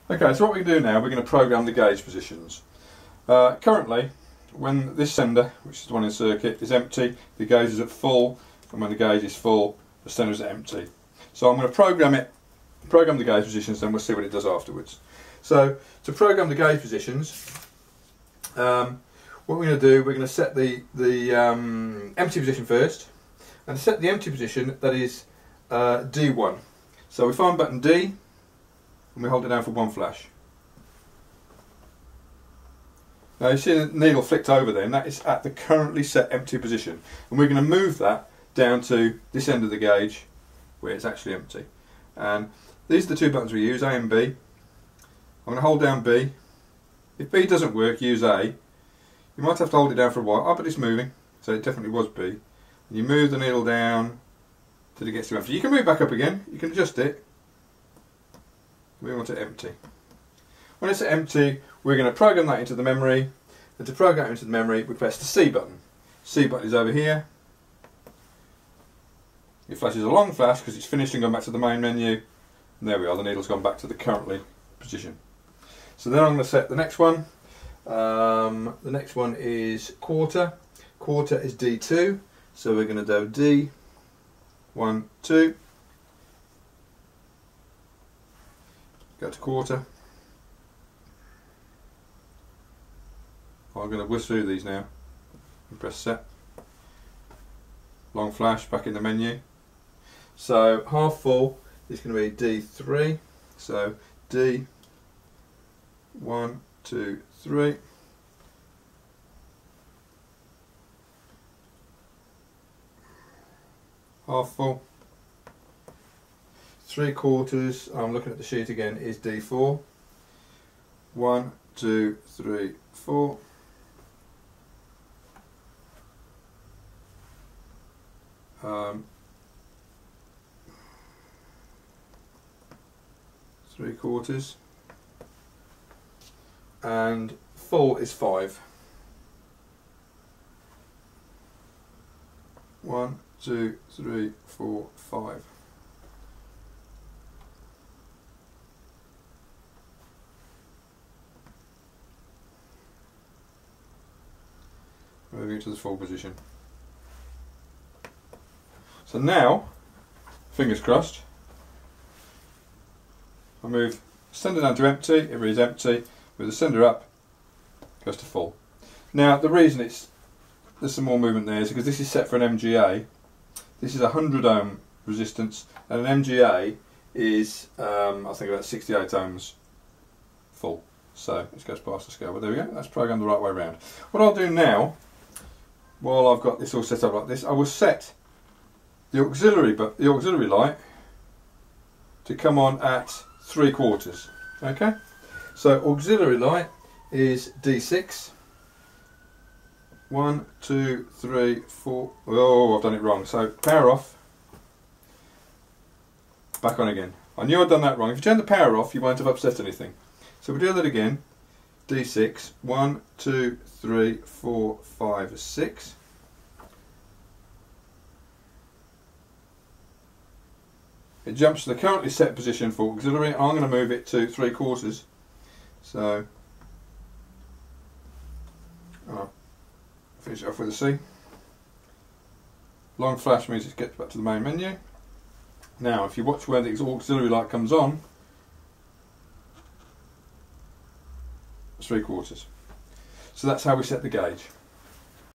Okay, so what we can do now, we're going to program the gauge positions. Currently, when this sender, which is the one in circuit, is empty, the gauge is at full, and when the gauge is full, the sender is empty. So I'm going to program the gauge positions, then we'll see what it does afterwards. So to program the gauge positions, what we're going to do, we're going to set the empty position first, and to set the empty position, that is D1. So we find button D, and we hold it down for one flash. Now you see the needle flicked over there, and that is at the currently set empty position. And we're going to move that down to this end of the gauge where it's actually empty. And these are the two buttons we use, A and B. I'm going to hold down B. If B doesn't work, use A. You might have to hold it down for a while. Oh, but it's moving, so it definitely was B. And you move the needle down till it gets to empty. You can move it back up again, you can adjust it. We want it empty. When it's empty, we're going to program that into the memory, and to program it into the memory, we press the C button. C button is over here. It flashes a long flash because it's finished and gone back to the main menu. And there we are, the needle's gone back to the currently position. So then I'm going to set the next one. The next one is quarter. Quarter is D2, so we're going to do D, 1, 2. Go to quarter. I'm going to whisk through these now and press set. Long flash back in the menu. So half full is going to be D3. So D, 1, 2, 3. Half full. 3/4, I'm looking at the sheet again, is D4. 1, 2, 3, 4. Three-quarters, and full is 5. 1, 2, 3, 4, 5. Moving to the full position. So now, fingers crossed, I move sender down to empty, it reads empty, with the sender up, goes to full. Now the reason there's some more movement there is because this is set for an MGA. This is a 100 ohm resistance, and an MGA is I think about 68 ohms full. So it goes past the scale, but there we go, that's programmed the right way around. What I'll do now, while I've got this all set up like this, I will set the auxiliary light to come on at 3/4. Okay, so auxiliary light is D6. 1, 2, 3, 4. Oh, I've done it wrong. So power off, back on again. I knew I'd done that wrong. If you turn the power off, you won't have upset anything. So we do that again. D6. 1, 2, 3, 4, 5, 6. It jumps to the currently set position for auxiliary. I'm going to move it to 3/4. So I'll finish it off with a C. Long flash means it gets back to the main menu. Now if you watch where the auxiliary light comes on, it's 3/4. So that's how we set the gauge.